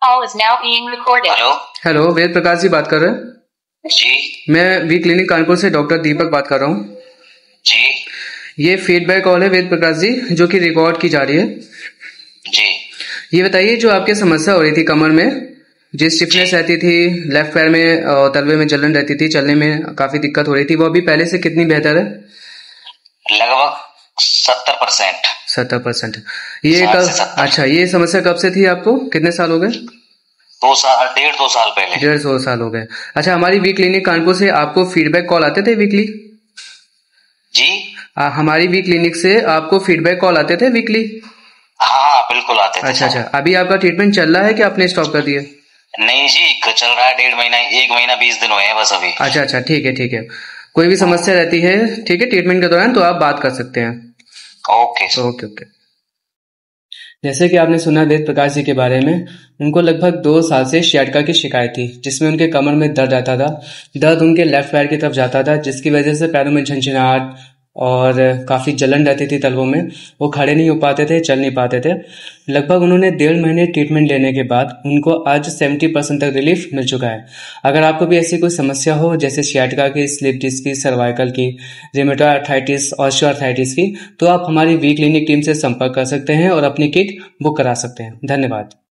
Call is now being recorded. Hello hello, Ved Prakash ji बात कर रहे हैं। जी मैं वी क्लिनिक कानपुर से डॉक्टर दीपक बात कर रहा हूँ। जी ये फीडबैक कॉल है वेद प्रकाश जी, जो कि रिकॉर्ड की जा रही है। जी ये बताइए, जो आपकी समस्या हो रही थी कमर में, जो स्टिफनेस रहती थी, लेफ्ट पैर में और तलवे में जलन रहती थी, चलने में काफी दिक्कत हो रही थी, वो अभी पहले से कितनी बेहतर है? लगभग 70%। 70%। ये 60 कब? से 70। अच्छा, ये समस्या कब से थी आपको? कितने साल हो गए? 2 साल पहले। 1.5 साल हो गए। अच्छा, हमारी वी क्लिनिक कानपुर से आपको फीडबैक कॉल आते थे वीकली? जी हमारी वी क्लिनिक से आपको फीडबैक कॉल आते थे वीकली? हाँ बिल्कुल आते थे। अच्छा, अभी आपका ट्रीटमेंट चल रहा है कि आपने स्टॉप कर दिया? नहीं जी, चल रहा है 1.5 महीना, 1 महीना 20 दिन हुए हैं बस अभी। अच्छा, ठीक है। कोई भी समस्या रहती है, ठीक है, ट्रीटमेंट के दौरान तो आप बात कर सकते हैं। Okay okay. जैसे कि आपने सुना वेद प्रकाश जी के बारे में, उनको लगभग 2 साल से सियाटिका की शिकायत थी, जिसमें उनके कमर में दर्द रहता था। दर्द उनके लेफ्ट पैर की तरफ जाता था, जिसकी वजह से पैरों में झंझनाहट और काफ़ी जलन रहती थी तलवों में। वो खड़े नहीं हो पाते थे, चल नहीं पाते थे। लगभग उन्होंने 1.5 महीने ट्रीटमेंट लेने के बाद उनको आज 70% तक रिलीफ मिल चुका है। अगर आपको भी ऐसी कोई समस्या हो, जैसे सियाटिका की, स्लिप डिस्क की, सर्वाइकल की, रिमेटॉयड आर्थराइटिस, ऑस्टियोआर्थराइटिस की, तो आप हमारी वी क्लिनिक टीम से संपर्क कर सकते हैं और अपनी किट बुक करा सकते हैं। धन्यवाद।